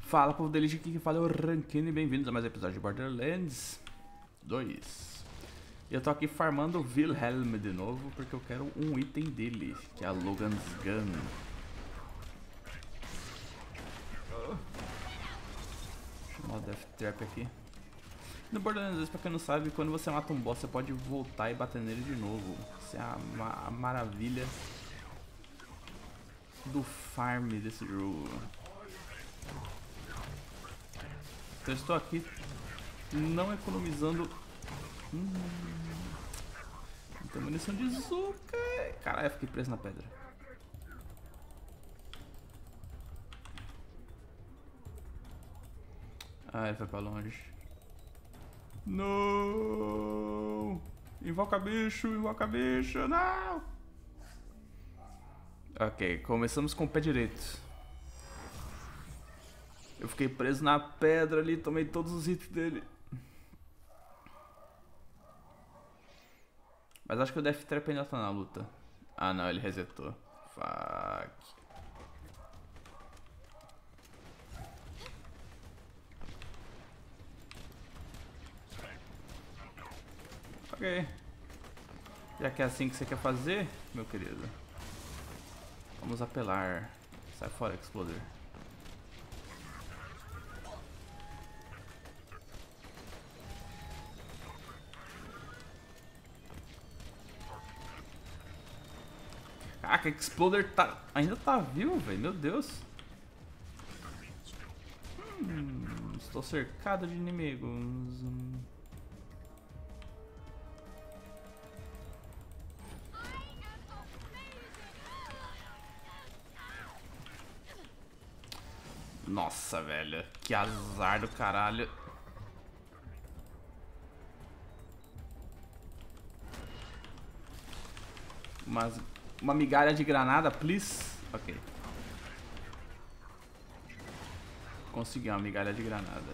Fala, povo delícia, aqui que fala é o Rankine e bem-vindos a mais um episódio de Borderlands 2. E eu tô aqui farmando o Wilhelm de novo, porque eu quero um item dele, que é a Logan's Gun. Deixa eu chamar o Death Trap aqui. No Borderlands 2, pra quem não sabe, quando você mata um boss, você pode voltar e bater nele de novo. Isso é a maravilha do farm desse jogo. Então eu estou aqui não economizando. Não tem munição de Zuka. Caralho, eu fiquei preso na pedra. Ah, ele foi pra longe. Não! Invoca bicho, não! Ok, começamos com o pé direito. Eu fiquei preso na pedra ali, tomei todos os hits dele. Mas acho que o Death Trap ainda tá na luta. Ah não, ele resetou. Fuck. Ok. Já que é assim que você quer fazer, meu querido, vamos apelar. Sai fora, Exploder. Caraca, Exploder ainda tá vivo, velho. Meu Deus. Estou cercado de inimigos. Nossa, velho. Que azar do caralho. Uma migalha de granada, please. Ok. Consegui uma migalha de granada.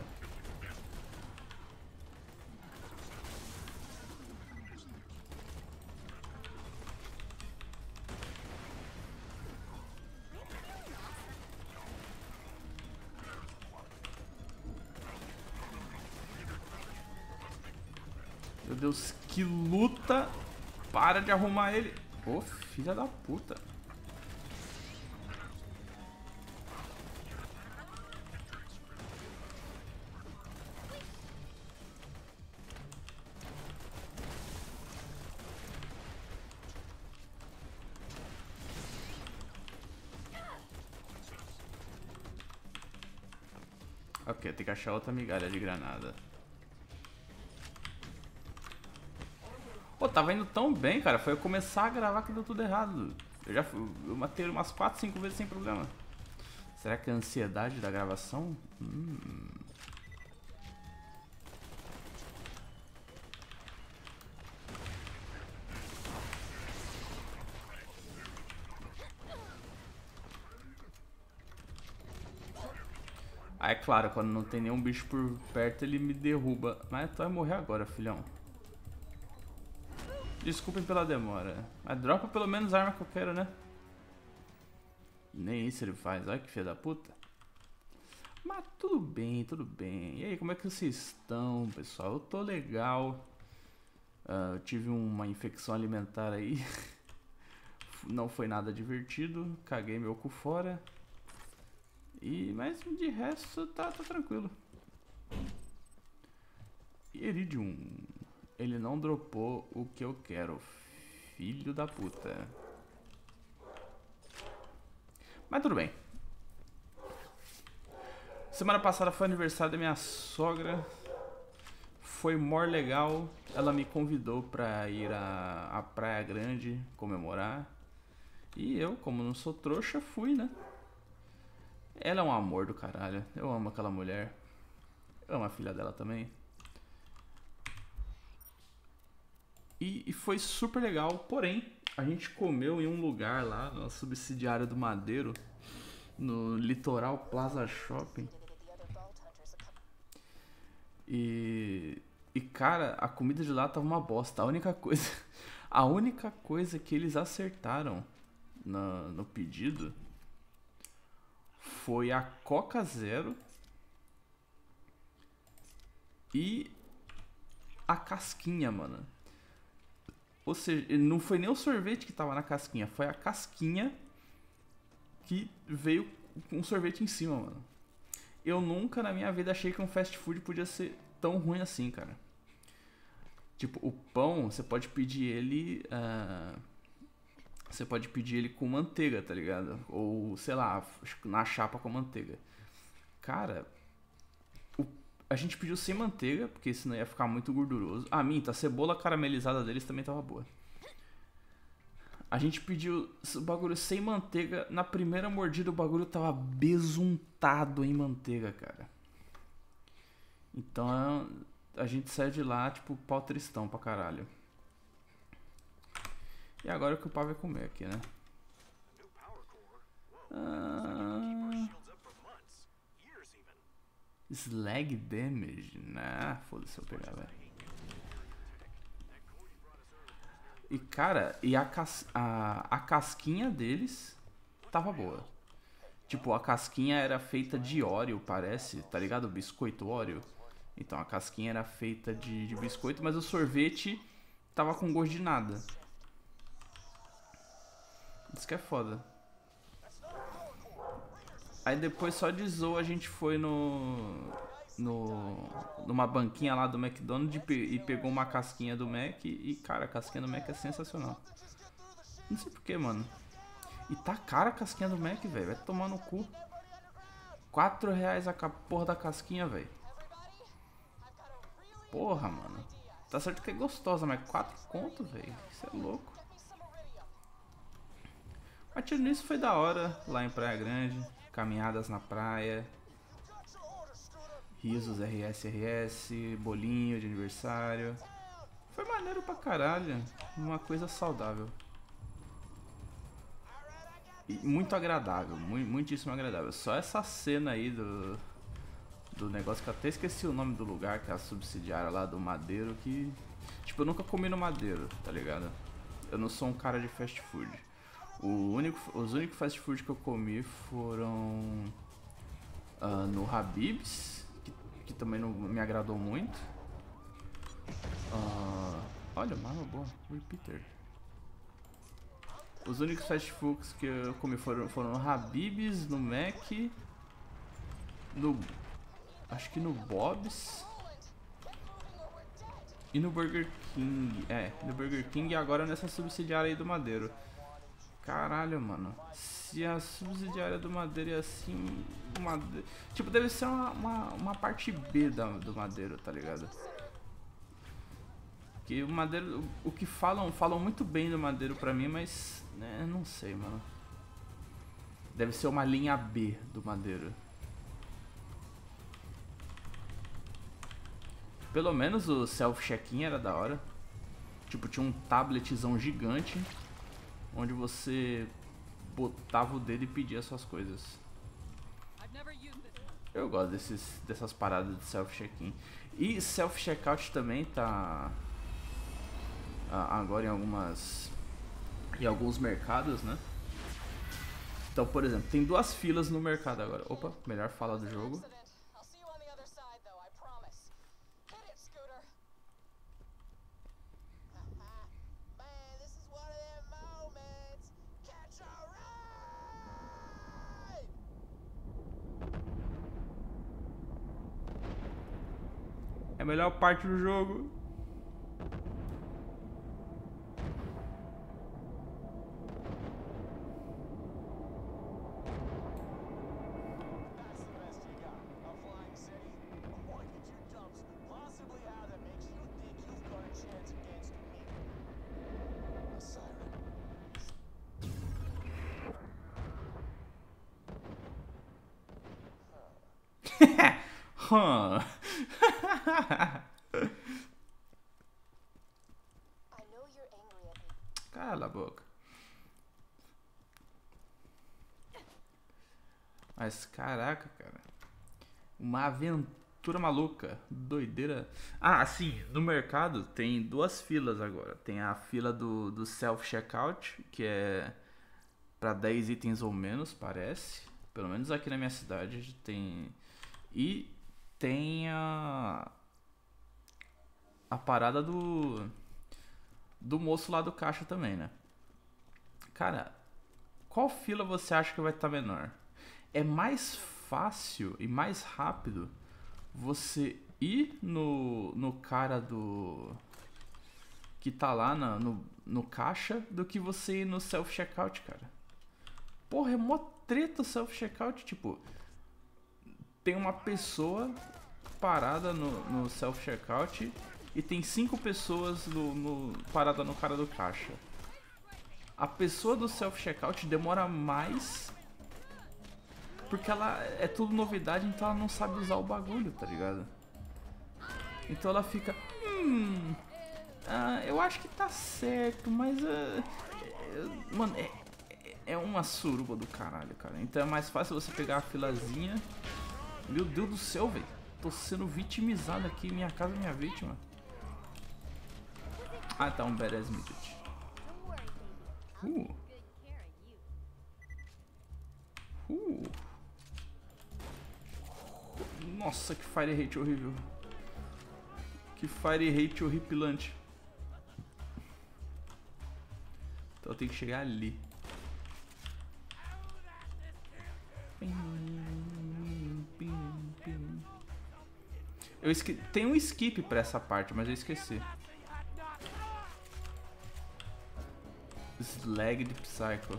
Meu Deus, que luta. Para de arrumar ele. Ô, filha da puta. Ok, tem que achar outra migalha de granada. Pô, tava indo tão bem, cara. Foi eu começar a gravar que deu tudo errado. Eu matei umas 4, 5 vezes sem problema. Será que é a ansiedade da gravação? Ah, é claro, quando não tem nenhum bicho por perto, ele me derruba. Mas tu vai morrer agora, filhão. Desculpem pela demora. Mas dropa pelo menos a arma que eu quero, né? Nem isso ele faz. Olha que filho da puta. Mas tudo bem, tudo bem. E aí, como é que vocês estão, pessoal? Eu tô legal. Eu tive uma infecção alimentar aí. Não foi nada divertido. Caguei meu cu fora. Mas de resto tá tranquilo. Iridium. Ele não dropou o que eu quero. Filho da puta. Mas tudo bem. Semana passada foi aniversário da minha sogra. Foi mó legal. Ela me convidou pra ir à Praia Grande comemorar. E eu, como não sou trouxa, fui, né? Ela é um amor do caralho. Eu amo aquela mulher. Eu amo a filha dela também. E foi super legal. Porém, a gente comeu em um lugar lá, na subsidiária do Madeiro, no Litoral Plaza Shopping. E cara, a comida de lá tava uma bosta. A única coisa que eles acertaram no pedido foi a Coca Zero e a casquinha, mano. Ou seja, não foi nem o sorvete que tava na casquinha, foi a casquinha que veio com sorvete em cima, mano. Eu nunca na minha vida achei que um fast food podia ser tão ruim assim, cara. Tipo, o pão, você pode pedir ele. Você pode pedir ele com manteiga, tá ligado? Ou, sei lá, na chapa com manteiga. Cara, a gente pediu sem manteiga, porque senão ia ficar muito gorduroso. Ah, minta, a cebola caramelizada deles também tava boa. A gente pediu o bagulho sem manteiga. Na primeira mordida o bagulho tava besuntado em manteiga, cara. Então a gente saiu de lá, tipo, pau tristão pra caralho. E agora o que o pau vai comer aqui, né? Slag damage? Nah, foda-se eu pegar, velho. E cara, e a casquinha deles tava boa. Tipo, a casquinha era feita de Oreo, parece, tá ligado? O biscoito Oreo. Então a casquinha era feita de biscoito, mas o sorvete tava com gosto de nada. Isso que é foda. Aí depois só de zoa a gente foi numa banquinha lá do McDonald's e pegou uma casquinha do Mac e cara, a casquinha do Mac é sensacional. Não sei porquê, mano. E tá cara a casquinha do Mac, velho. Vai tomar no cu. R$4 a porra da casquinha, velho. Porra, mano. Tá certo que é gostosa, mas 4 conto, velho. Isso é louco. Mas tirando isso foi da hora lá em Praia Grande. Caminhadas na praia. Risos RS, bolinho de aniversário. Foi maneiro pra caralho. Uma coisa saudável. E muito agradável, muitíssimo agradável. Só essa cena aí do negócio que eu até esqueci o nome do lugar, que é a subsidiária lá do Madeiro, que... Tipo, eu nunca comi no Madeiro, tá ligado? Eu não sou um cara de fast food. Os únicos fast food que eu comi foram no Habib's, que também não me agradou muito. Olha, uma boa, repeater. Os únicos fast foods que eu comi foram no Habib's, no Mac, acho que no Bob's e no Burger King. No Burger King e agora nessa subsidiária aí do Madeiro. Caralho, mano. Se a subsidiária do Madeiro é assim... Tipo, deve ser uma parte B do Madeiro, tá ligado? Que o Madeiro... O que falam muito bem do Madeiro pra mim, mas... não sei, mano. Deve ser uma linha B do Madeiro. Pelo menos o self-check-in era da hora. Tipo, tinha um tabletzão gigante onde você botava o dedo e pedia suas coisas. Eu gosto dessas paradas de self-check-in. E self-checkout também tá agora em alguns mercados, né? Então, por exemplo, tem 2 filas no mercado agora. Opa, melhor fala do jogo. É a melhor parte do jogo. Cala a boca. Mas caraca, cara. Uma aventura maluca. Doideira. Ah, sim, no mercado tem 2 filas agora. Tem a fila do self-checkout, que é pra 10 itens ou menos, parece. Pelo menos aqui na minha cidade tem. E tem a parada do moço lá do caixa também, né? Cara, qual fila você acha que vai estar menor? É mais fácil e mais rápido você ir no cara do... que tá lá no caixa do que você ir no self-checkout, cara. Porra, é mó treta o self-checkout, tipo... Tem uma pessoa parada no self-checkout e tem 5 pessoas parada no cara do caixa. A pessoa do self-checkout demora mais porque ela é tudo novidade, então ela não sabe usar o bagulho, tá ligado? Então ela fica... eu acho que tá certo, mas... mano, é uma suruba do caralho, cara. Então é mais fácil você pegar a filazinha... Meu Deus do céu, velho. Tô sendo vitimizado aqui. Minha casa é minha vítima. Ah, tá. Um badass midget. Nossa, que fire rate horrível. Que fire rate horripilante. Então eu tenho que chegar ali. Tem um skip pra essa parte, mas eu esqueci. Slagged Psycho.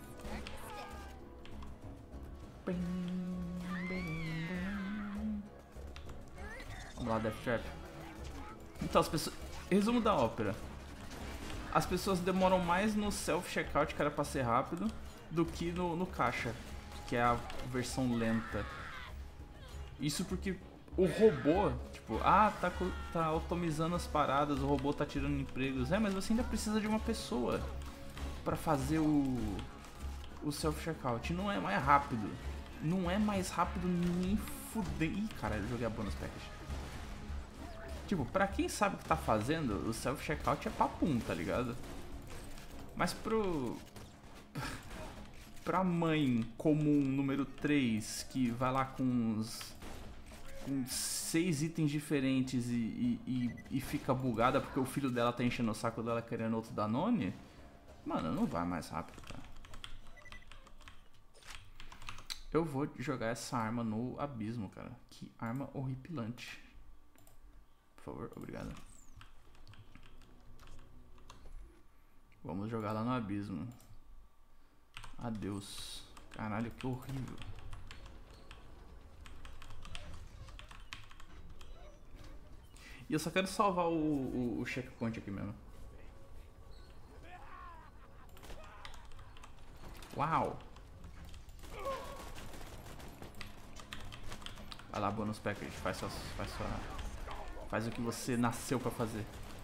Vamos lá, Death Trap. Então, as pessoas... Resumo da ópera. As pessoas demoram mais no self-checkout, que era pra ser rápido, do que no caixa, que é a versão lenta. Isso porque o robô, tipo, tá automizando as paradas, o robô tá tirando empregos. Mas você ainda precisa de uma pessoa pra fazer o self-checkout. Não é mais rápido. Não é mais rápido nem fuder. Ih, caralho, eu joguei a bonus package. Tipo, pra quem sabe o que tá fazendo, o self-checkout é papum, tá ligado? Mas pra mãe comum número 3, que vai lá com 6 itens diferentes e fica bugada porque o filho dela tá enchendo o saco dela querendo outro Danone, mano, não vai mais rápido, cara. Eu vou jogar essa arma no abismo, cara. Que arma horripilante. Por favor, obrigado. Vamos jogar lá no abismo. Adeus. Caralho, que horrível. E eu só quero salvar o checkpoint aqui mesmo. Uau! Vai lá, bônus package. Faz o que você nasceu pra fazer.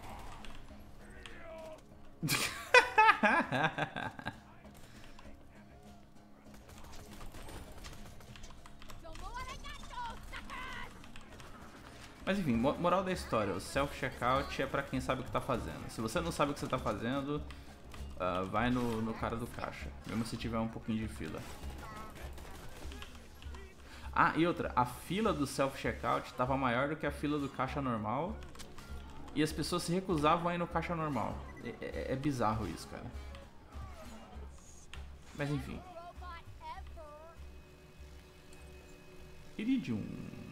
Mas enfim, moral da história, o self-checkout é pra quem sabe o que tá fazendo. Se você não sabe o que você tá fazendo, vai no cara do caixa, mesmo se tiver um pouquinho de fila. Ah, e outra, a fila do self-checkout tava maior do que a fila do caixa normal e as pessoas se recusavam a ir no caixa normal. É bizarro isso, cara. Mas enfim. Iridium.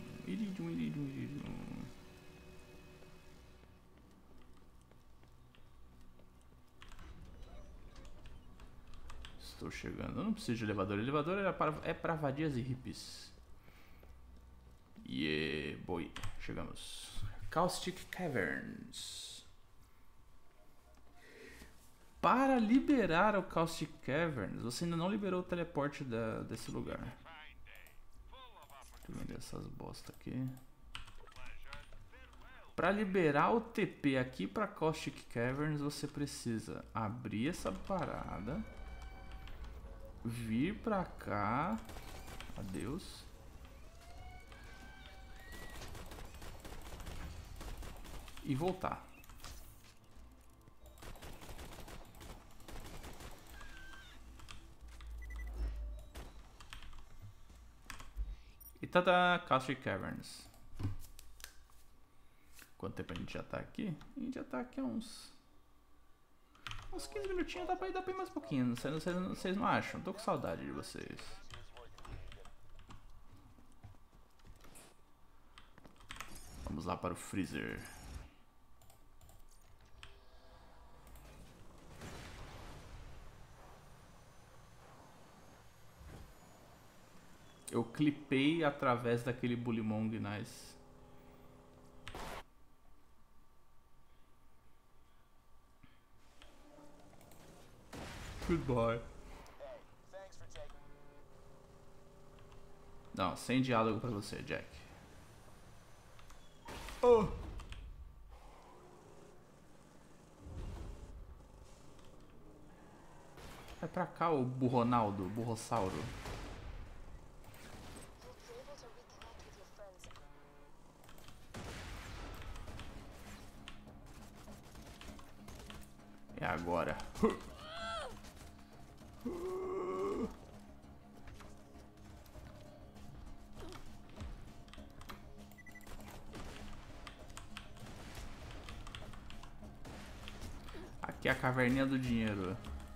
Estou chegando. Eu não preciso de elevador. O elevador é para vadias e hippies. Yeah, boy. Chegamos. Caustic Caverns. Para liberar o Caustic Caverns, você ainda não liberou o teleporte desse lugar. Deixa eu vender essas bosta aqui. Para liberar o TP aqui para Caustic Caverns, você precisa abrir essa parada, vir pra cá, adeus, e voltar. E tada, Caustic Caverns. Quanto tempo a gente já tá aqui? A gente já tá aqui há uns 15 minutinhos, dá pra ir mais um pouquinho. Vocês não acham? Tô com saudade de vocês. Vamos lá para o freezer. Eu clipei através daquele Bullymong nice. Goodbye. Não, sem diálogo pra você, Jack. Oh. Vai pra cá, o burronaldo, o burrossauro. É agora. Aqui é a caverninha do dinheiro.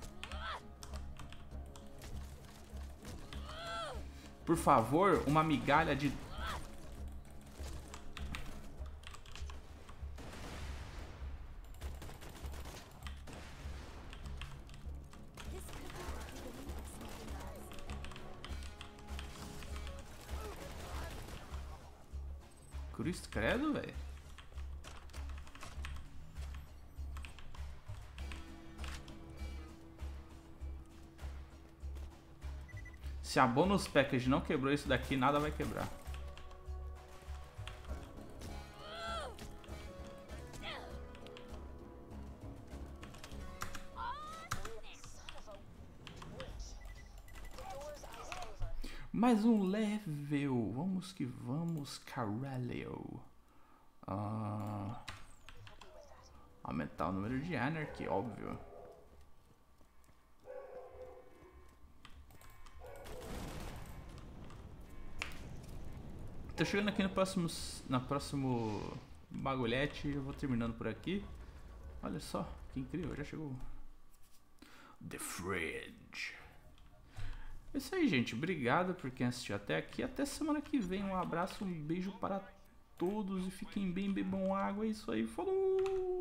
Por favor, uma migalha de... Cristo credo, velho. Se a bonus package não quebrou isso daqui, nada vai quebrar. Mais um level. Vamos que vamos, caralho. Aumentar o número de Anarchy, óbvio. Tô chegando aqui no próximo bagulhete. Eu vou terminando por aqui. Olha só, que incrível, já chegou. The Fridge. É isso aí, gente. Obrigado por quem assistiu até aqui. Até semana que vem. Um abraço, um beijo para todos. E fiquem bem, bebam água. É isso aí. Falou!